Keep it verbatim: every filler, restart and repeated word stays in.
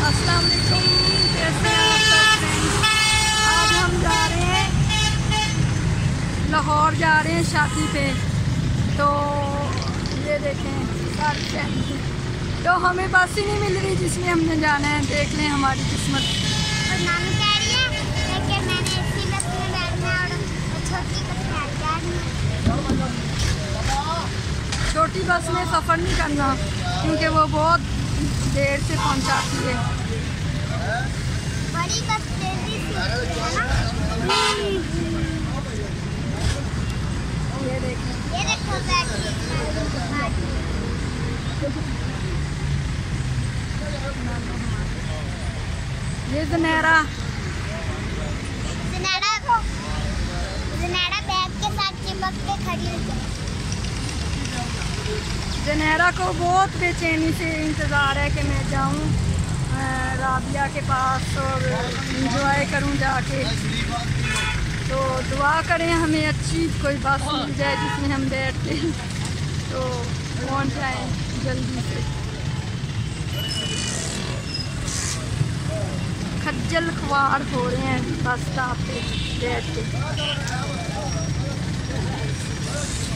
अस्सलाम वालेकुम, कैसे हैं आप सब फ्रेंड्स। आज हम जा रहे हैं लाहौर, जा रहे हैं शादी पे। तो ये देखें सारी फैमिली, तो हमें बस ही नहीं मिल रही जिसमें हमने जाना है। देख लें हमारी किस्मत। और नानी कह रही है कि मैंने इसी बस में बैठना और छोटी बस में जाना। छोटी बस में सफ़र नहीं करना क्योंकि वो बहुत देर से पहुंचाती है। बड़ी बस जल्दी से है ना। ये देखें, ये देखो बैठी ये ज़नैरा ज़नैरा को ज़नैरा बैग के साथ चिपक के खड़ी हुई है। ज़नैरा को बहुत बेचैनी से इंतज़ार है कि मैं जाऊं राबिया के पास और इंजॉय करूं जाके। तो दुआ करें हमें अच्छी कोई बस मिल जाए जिसमें हम बैठते हैं तो पहुंच जाएं जल्दी से। खज्जल ख्वार हो रहे हैं बस स्टॉप पे बैठ के।